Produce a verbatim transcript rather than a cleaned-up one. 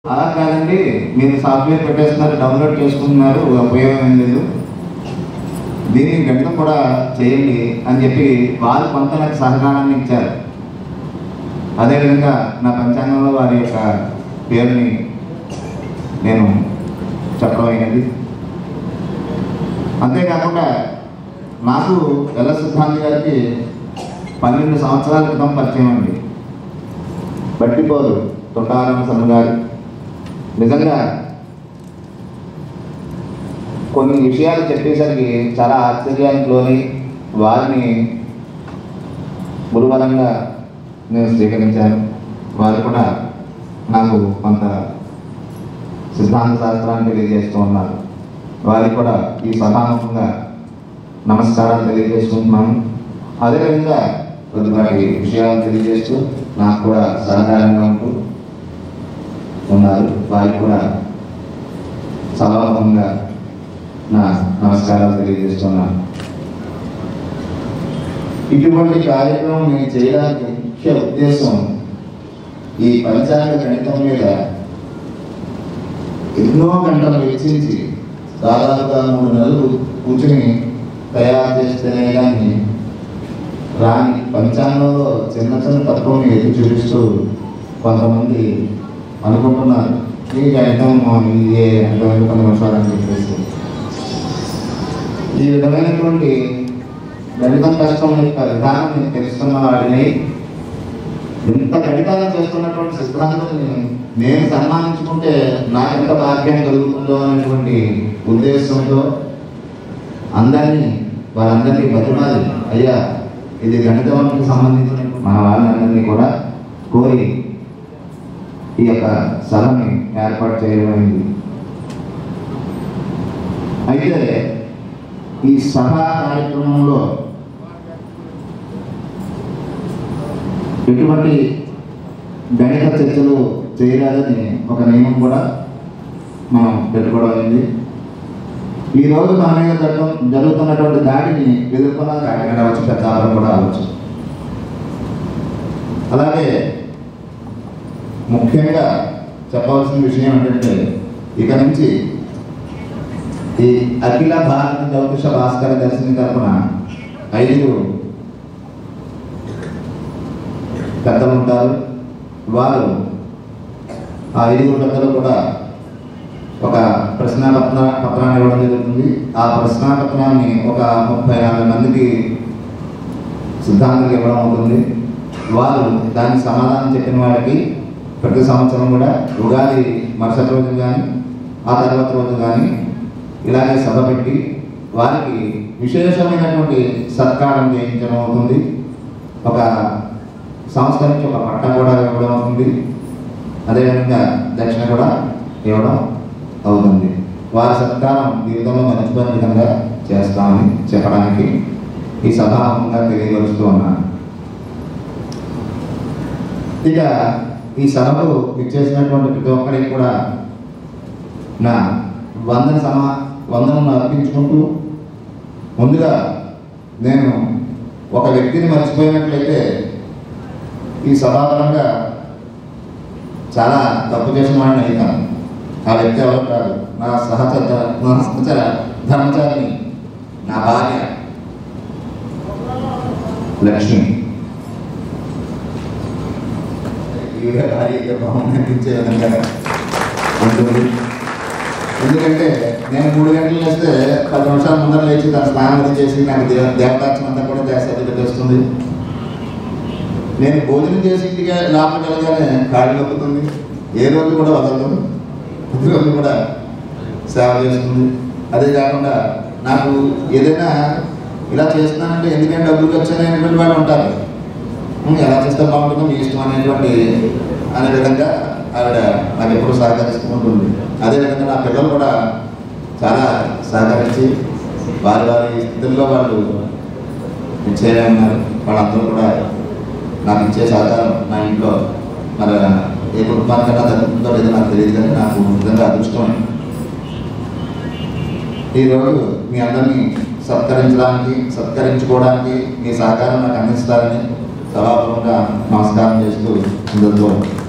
అలా కాదండి, మీరు సాఫ్ట్వేర్ పెట్టేస్తున్నారు, డౌన్లోడ్ చేసుకుంటున్నారు, ఉపయోగం ఏం లేదు, దీన్ని గణితం కూడా చేయండి అని చెప్పి వారు కొంత నాకు సహకారాన్ని ఇచ్చారు. అదేవిధంగా నా పంచాంగంలో వారి యొక్క పేరుని నేను చెప్పడం అయినది. అంతేకాకుండా నాకు ఎల్ల సిద్ధాంతి గారికి పన్నెండు సంవత్సరాల క్రితం పరిచయం అండి. బట్టిపోరు తొట్టారం సమ్మ గారు నిజంగా కొన్ని విషయాలు చెప్పేసరికి చాలా ఆశ్చర్యానికి లోని వారిని గురువరంగా నేను స్వీకరించాను. వారు కూడా నాకు కొంత సిద్ధాంత శాస్త్రాన్ని తెలియజేస్తూ ఉన్నారు. వారికి కూడా ఈ సభాముఖంగా నమస్కారాలు తెలియజేసుకుంటున్నాను. అదేవిధంగా కొద్దిపాటి విషయాలు తెలియజేస్తూ నాకు కూడా సహకారంగా ఉంటూ ఉన్నారు. వారికి కూడా సభాముఖంగా నా నమస్కారాలు తెలియజేస్తున్నాను. ఇటువంటి కార్యక్రమం నేను చేయడానికి ముఖ్య ఉద్దేశం ఈ పంచాంగ గణితం మీద ఎన్నో గంటలు వెచ్చించి దాదాపుగా మూడు నెలలు కూర్చుని తయారు చేస్తేనే కానీ రాని పంచాంగంలో చిన్న చిన్న తత్వం ఎదురు చూపిస్తూ కొంతమంది అనుకుంటున్నారు ఈ గణితం ఇదే అర్థమైన కొన్ని నిమిషాలని చెప్పేసి. ఈ విధమైనటువంటి గణితం కష్టం యొక్క విధానం తెలుసుకున్న వాడిని, ఇంత గణితాలను చేస్తున్నటువంటి సిద్ధాంతాన్ని నేను సన్మానించుకుంటే నాకెంత భాగ్యం కలుగుతుందో అనేటువంటి ఉద్దేశంతో అందరినీ వారందరినీ బతిమాలి, అయ్యా ఇది గణితానికి సంబంధించిన మన వాళ్ళందరినీ కూడా కోరి ఈ యొక్క సభని ఏర్పాటు చేయబడింది. అయితే ఈ సభా కార్యక్రమంలో ఎటువంటి గణిత చర్చలు చేయరాదని ఒక నియమం కూడా మనం పెట్టుకోవడం అయింది. ఈరోజు మన మీద జరుగుతున్నటువంటి దాడిని ఎదుర్కొన్న కాకినాడ వచ్చి ప్రచారం కూడా అవ్వచ్చు. అలాగే ముఖ్యంగా చెప్పవలసిన విషయం ఏంటంటే ఇక నుంచి ఈ అఖిల భారత జ్యోతిష భాస్కర దర్శిని తరఫున ఐదుగురు పెద్దలు ఉంటారు. వారు ఆ ఐదుగురు పెద్దలు కూడా ఒక ప్రశ్నాపత్ర పత్రాన్ని ఇవ్వడం జరుగుతుంది. ఆ ప్రశ్నాపత్రాన్ని ఒక ముప్పై యాభై మందికి సిద్ధాంతాలు ఇవ్వడం అవుతుంది. వారు దానికి సమాధానం చెప్పిన వారికి ప్రతి సంవత్సరం కూడా ఉగాది మరుసటి రోజు కానీ ఆ తర్వాత రోజు కానీ ఇలాగే సభ పెట్టి వారికి విశేషమైనటువంటి సత్కారం చేయించడం అవుతుంది. ఒక సంస్థ నుంచి ఒక పట్టా కూడా ఇవ్వడం అవుతుంది. అదేవిధంగా దక్షిణ కూడా ఇవ్వడం అవుతుంది. వారి సత్కారం జీవితంలో మర్చిపోయిన విధంగా చేస్తామని చెప్పడానికి ఈ సభాముఖంగా తెలియపరుస్తూ ఉన్నాను. ఇక ఈ సభకు ఇచ్చేసినటువంటి ప్రతి ఒక్కరికి కూడా నా వందన సమా వందనను అర్పించుకుంటూ, ముందుగా నేను ఒక వ్యక్తిని మర్చిపోయినట్లయితే ఈ సభాపరంగా చాలా తప్పు చేసిన వాడిని అవుతాను. ఆ వ్యక్తి ఎవరు కాదు, నా సహచర నా సహచర ధర్మచారిని, నా భార్య లక్ష్మి. ఈవిడ భార్య భావం అనిపించే విధంగా ఉంటుంది. ఎందుకంటే నేను మూడు గంటలు వేస్తే పది నిమిషాల ముందర లేచి తన స్నానం చేసి నాకు దేవ దేవతార్చన అంతా కూడా చేస్తే తెస్తుంది. నేను భోజనం చేసి ఇంటికి లోపలికి వెళ్ళగానే కాడి నొప్పుతుంది. ఏ రోజు కూడా వదలదు, ప్రతి రోజు కూడా సేవ చేస్తుంది. అదే కాకుండా నాకు ఏదైనా ఇలా చేస్తున్నానంటే ఎందుకంటే డబ్బులు ఖర్చు అనేటువంటి వాళ్ళు ఉంటారు. ఎలా చేస్తే బాగుంటుందో మీ ఇష్టం అనేటువంటి అనే విధంగా ఆవిడ నాకు ఎప్పుడు సహకరిస్తూ ఉంటుంది. అదేవిధంగా నా పిల్లలు కూడా చాలా సహకరించి వారి వారి స్థితుల్లో వాళ్ళు ఇచ్చేనే ఉన్నారు. వాళ్ళందరూ కూడా నాకు ఇచ్చే సహకారం నా ఇంట్లో మరి ఏ కుటుంబానికైనా జరుగుతుందో లేదో నాకు తెలియదు, కానీ నాకు నిజంగా అదృష్టం. ఈరోజు మీ అందరినీ సత్కరించడానికి సత్కరించుకోవడానికి మీ సహకారం నాకు అందిస్తారని సభాపూర్వకంగా నమస్కారం చేస్తూ అందరితో